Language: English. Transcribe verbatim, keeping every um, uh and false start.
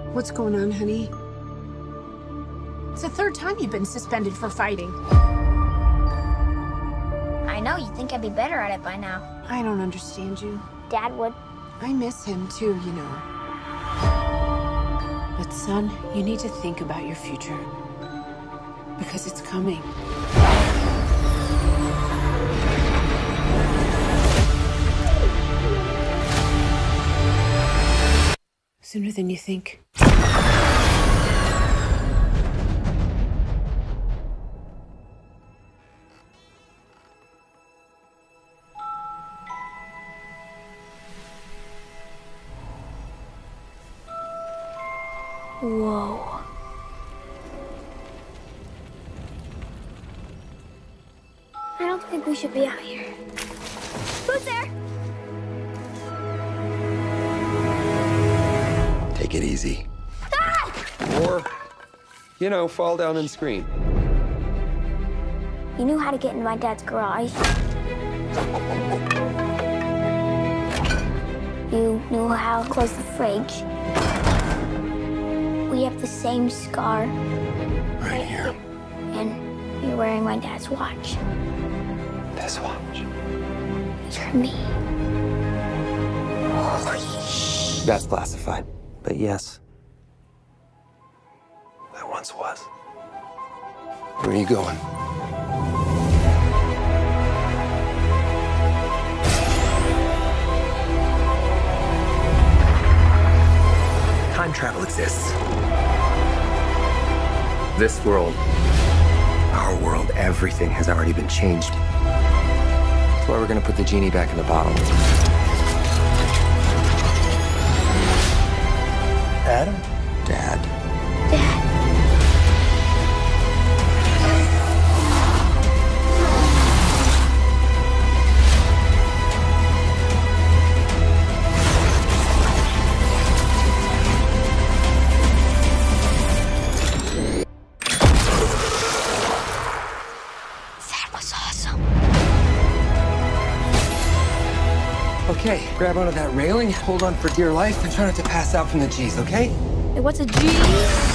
What's going on, honey? It's the third time you've been suspended for fighting. I know, you'd think I'd be better at it by now. I don't understand you. Dad would. I miss him too, you know. But son, you need to think about your future. Because it's coming. Sooner than you think. Whoa. I don't think we should be out here. Who's there? Take it easy. Ah! Or, you know, fall down and scream. You knew how to get in my dad's garage. You knew how to close the fridge. We have the same scar. Right here. And you're wearing my dad's watch. This watch. It's for me. Holy shit. That's classified. But yes. That once was. Where are you going? Time travel exists. This world, our world, everything has already been changed. That's why we're gonna put the genie back in the bottle. Adam? Dad. Dad. That was awesome. Okay, grab onto that railing, hold on for dear life, and try not to pass out from the G's, okay? Hey, what's a G?